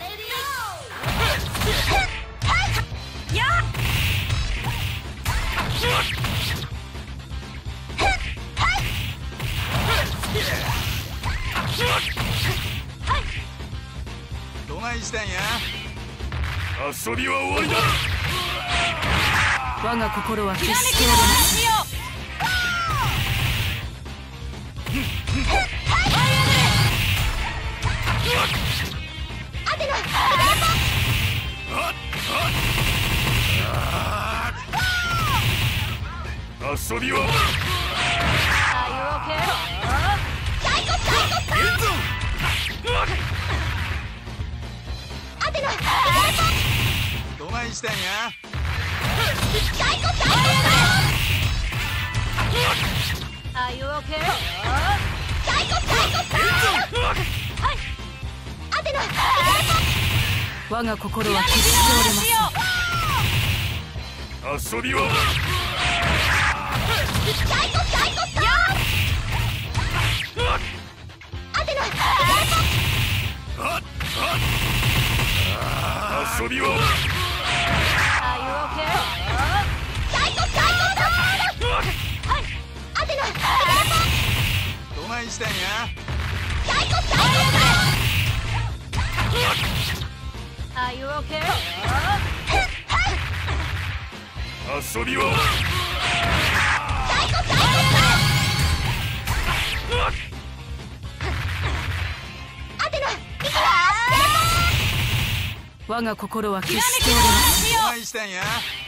どないしたんや。 遊びは終わりだ。 我が心は決しておりません。 遊びはどないしたんや。 我が心は決しておりません。 遊びは遊びはどないしたんや。 遊びは我が心は決しておりません。 どないしたんや。